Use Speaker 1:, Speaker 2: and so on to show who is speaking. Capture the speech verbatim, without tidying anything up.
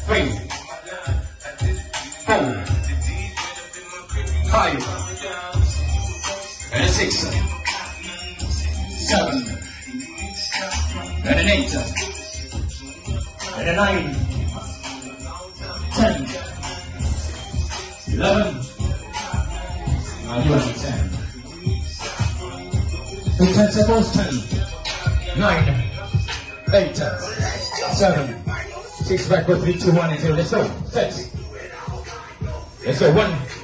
Speaker 1: three, four, five, and a six, seven, and an eight, and a nine, ten, eleven, and you have ten. In ten seconds, ten, nine, eight, seven, six, backward, three, two, one, and zero. Let's go. Six. Let's go. One.